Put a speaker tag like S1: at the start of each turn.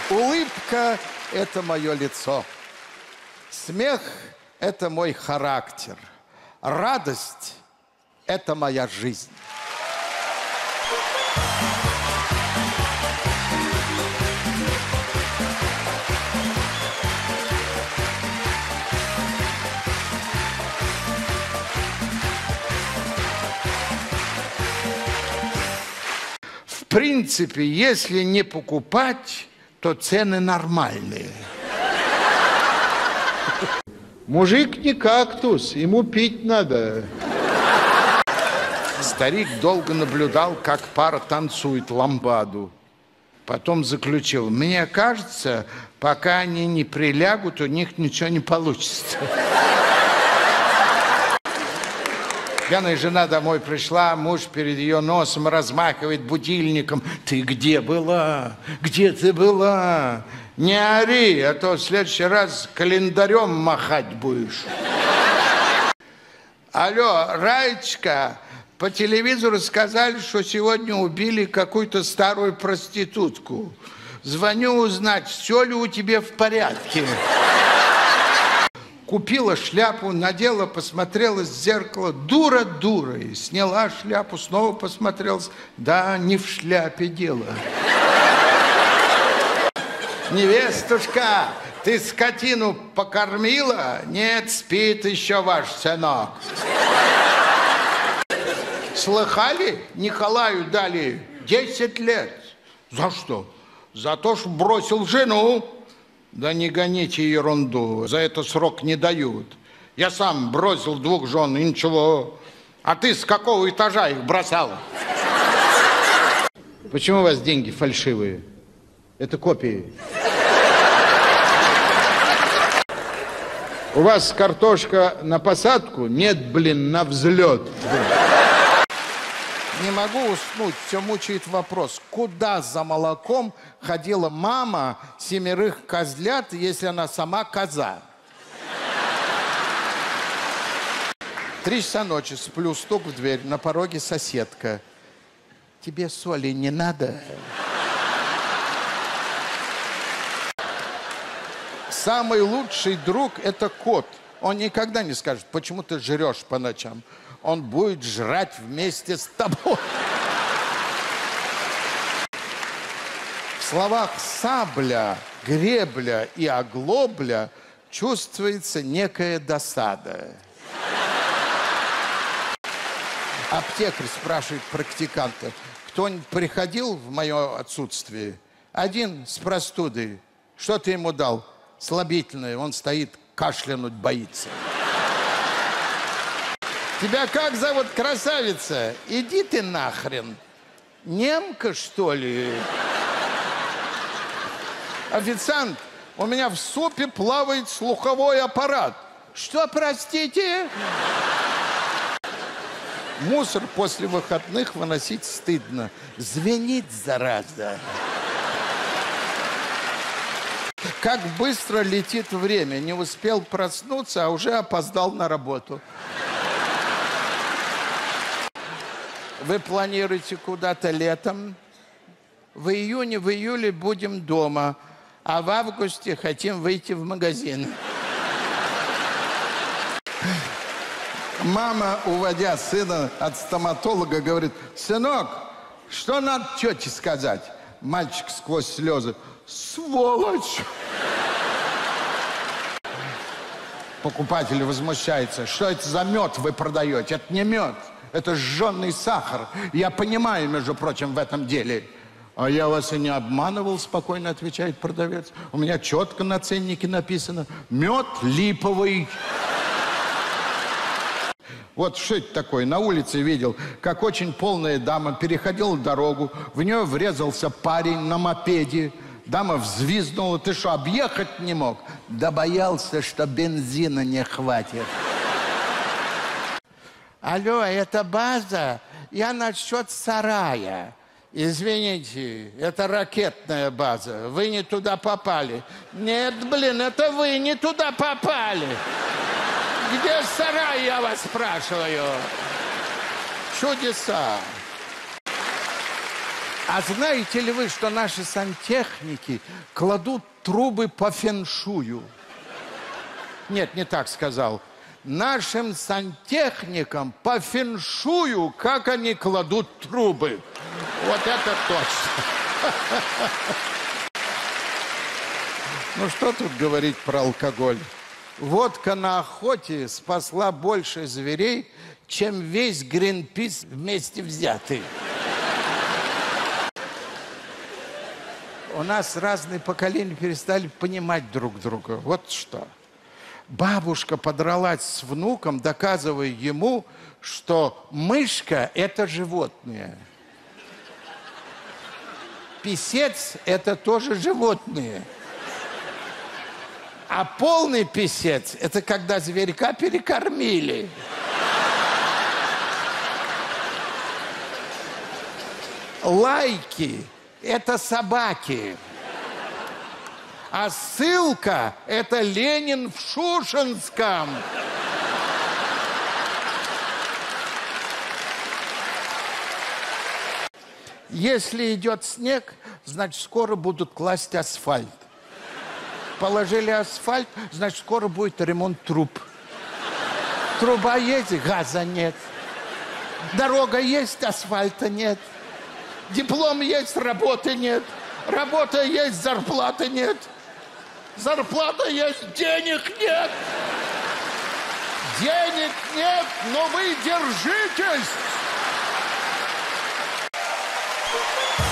S1: Улыбка – это мое лицо. Смех – это мой характер. Радость – это моя жизнь. В принципе, если не покупать, то цены нормальные.
S2: Мужик не кактус, ему пить надо.
S1: Старик долго наблюдал, как пара танцует ламбаду. Потом заключил: мне кажется, пока они не прилягут, у них ничего не получится. Пьяная жена домой пришла, муж перед ее носом размахивает будильником. Ты где была? Где ты была? Не ори, а то в следующий раз календарем махать будешь. Алло, Раечка, по телевизору сказали, что сегодня убили какую-то старую проститутку. Звоню узнать, все ли у тебя в порядке. Купила шляпу, надела, посмотрелась в зеркало. Дура дурой. Сняла шляпу, снова посмотрелась. Да, не в шляпе дело. Невестушка, ты скотину покормила? Нет, спит еще ваш сынок. Слыхали? Николаю дали 10 лет. За что? За то, что бросил жену. Да не гоните ерунду, за это срок не дают. Я сам бросил 2 жен, и ничего. А ты с какого этажа их бросал?
S2: Почему у вас деньги фальшивые? Это копии. У вас картошка на посадку? Нет, блин, на взлет.
S1: Не могу уснуть, все мучает вопрос. Куда за молоком ходила мама 7 козлят, если она сама коза? 3 часа ночи, сплю, стук в дверь, на пороге соседка. Тебе соли не надо? Самый лучший друг – это кот. Он никогда не скажет, почему ты жрешь по ночам. Он будет жрать вместе с тобой. В словах «сабля», «гребля» и «оглобля» чувствуется некая досада. Аптекарь спрашивает практиканта: кто-нибудь приходил в мое отсутствие? Один с простудой. Что ты ему дал? Слабительное. Он стоит, кашлянуть боится. Тебя как зовут, красавица? Иди ты нахрен. Немка, что ли? Официант, у меня в супе плавает слуховой аппарат. Что, простите? Мусор после выходных выносить стыдно. Звенит, зараза. Как быстро летит время. Не успел проснуться, а уже опоздал на работу. Вы планируете куда-то летом? В июне, в июле будем дома, а в августе хотим выйти в магазин. Мама, уводя сына от стоматолога, говорит: сынок, что надо тете сказать? Мальчик сквозь слезы: сволочь! Покупатель возмущается: что это за мед вы продаете? Это не мед. Это жженый сахар. Я понимаю, между прочим, в этом деле. А я вас и не обманывал, спокойно отвечает продавец. У меня четко на ценнике написано: мед липовый. Вот что это такое? На улице видел, как очень полная дама переходила дорогу, в нее врезался парень на мопеде. Дама взвизгнула: ты что, объехать не мог? Да боялся, что бензина не хватит. Алло, это база? Я насчет сарая. Извините, это ракетная база. Вы не туда попали. Нет, блин, это вы не туда попали. Где сарай, я вас спрашиваю? Чудеса. А знаете ли вы, что наши сантехники кладут трубы по феншую? Нет, не так сказал. Нашим сантехникам по феншую, как они кладут трубы. Вот это точно. Ну, что тут говорить про алкоголь? Водка на охоте спасла больше зверей, чем весь Гринпис вместе взятый. У нас разные поколения перестали понимать друг друга. Вот что. Бабушка подралась с внуком, доказывая ему, что мышка – это животное. Писец – это тоже животное. А полный писец – это когда зверька перекормили. Лайки – это собаки. А ссылка – это Ленин в Шушенском. Если идет снег, значит, скоро будут класть асфальт. Положили асфальт, значит, скоро будет ремонт труб. Труба есть, газа нет. Дорога есть, асфальта нет. Диплом есть, работы нет. Работа есть, зарплаты нет. Зарплата есть, денег нет. Денег нет, но вы держитесь.